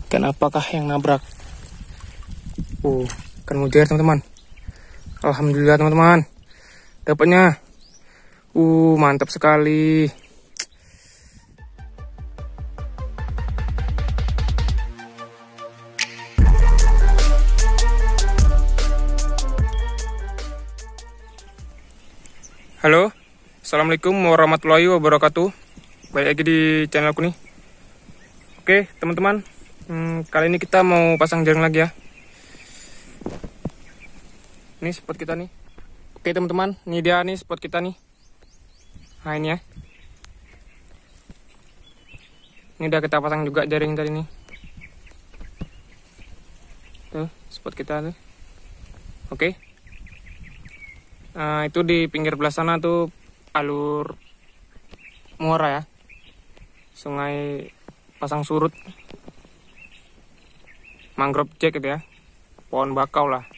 Ikan apakah yang nabrak? Ikan mujair teman-teman. Alhamdulillah teman-teman, dapatnya. Mantap sekali. Halo, assalamualaikum warahmatullahi wabarakatuh. Balik lagi di channelku nih. Oke teman-teman, kali ini kita mau pasang jaring lagi ya. Ini spot kita nih. Oke teman-teman, ini dia nih spot kita nih. Nah ini ya. Ini udah kita pasang juga jaring tadi nih. Tuh spot kita tuh. Oke. Nah, itu di pinggir belah sana tuh alur muara ya. Sungai Pasang Surut. Mangrove Jack gitu ya. Pohon bakau lah.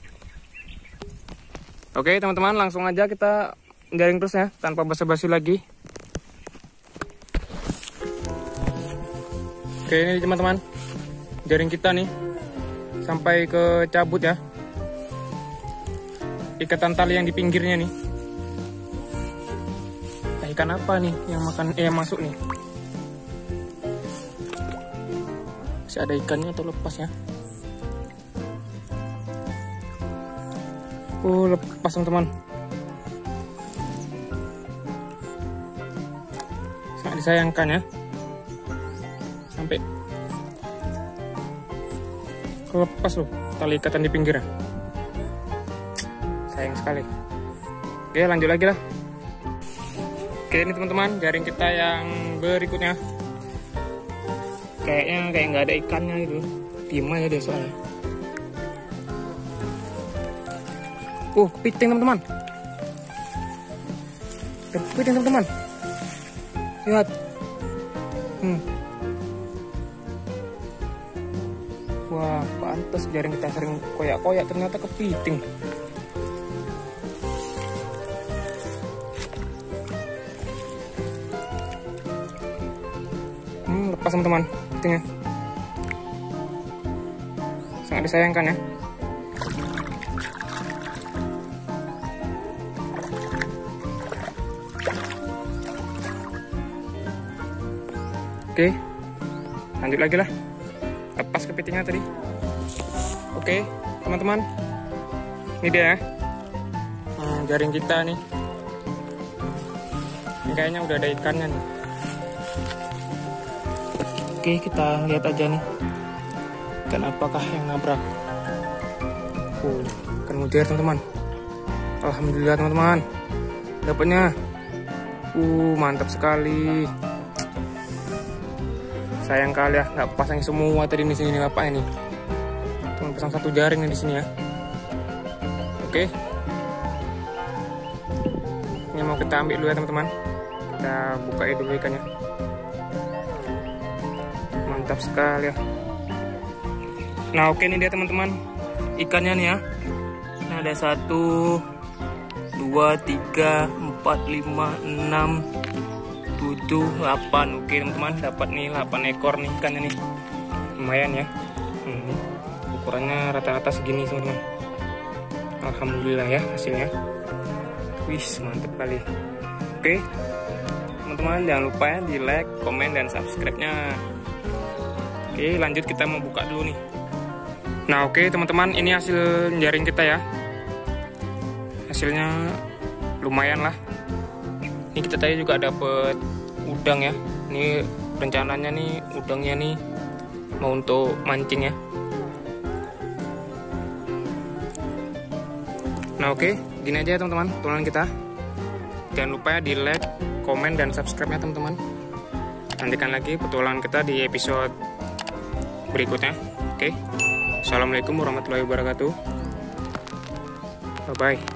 Oke teman-teman, langsung aja kita jaring terus ya, tanpa basa-basi lagi. Oke ini teman-teman, jaring kita nih sampai ke cabut ya. Ikatan tali yang di pinggirnya nih. Ikan apa nih yang makan masuk nih? Masih ada ikannya atau lepas ya? Lepas teman-teman. Sangat disayangkan ya. Sampai kelepas loh tali ikatan di pinggirnya. Sayang sekali. Oke lanjut lagi lah. Oke ini teman-teman, jaring kita yang berikutnya. Kayaknya kayak nggak ada ikannya gitu. Diem aja deh soalnya. Kepiting teman-teman. Kepiting teman-teman. Lihat. Wah, pantas jaring kita sering koyak-koyak, ternyata kepiting. Lepas teman-teman, kepitingnya. Sangat disayangkan ya. Oke, lanjut lagi lah. Lepas kepitingnya tadi. Oke, teman-teman. Ini dia ya. Jaring kita nih. Ini kayaknya udah ada ikannya nih. Oke, kita lihat aja nih. Ikan apakah yang nabrak? Ikan mujair teman-teman. Alhamdulillah teman-teman. Dapatnya. Mantap sekali. Sayang kali ya, nggak pasang semua tadi di sini lapaknya nih. Cuma pasang satu jaring nih di sini ya. Oke. Ini mau kita ambil dulu ya teman-teman. Kita buka dulu ikannya. Mantap sekali ya. Nah oke ini dia teman-teman. Ikannya nih ya. Nah ada 1, 2, 3, 4, 5, 6, 7, 8. Oke teman-teman, dapat nih 8 ekor nih ikannya nih. Lumayan ya. Ukurannya rata-rata segini teman-teman. Alhamdulillah ya hasilnya. Wis mantap kali. Oke teman-teman, jangan lupa ya di like, komen, dan subscribe-nya. Oke lanjut, kita mau buka dulu nih. Nah oke teman-teman, ini hasil jaring kita ya. Hasilnya lumayan lah. Ini kita tadi juga dapet udang ya. Ini rencananya nih udangnya nih mau untuk mancing ya. Nah oke, gini aja ya teman-teman tutorial kita. Jangan lupa ya di like, komen, dan subscribe-nya teman-teman. Nantikan lagi petualangan kita di episode berikutnya. Oke. Assalamualaikum warahmatullahi wabarakatuh. Bye bye.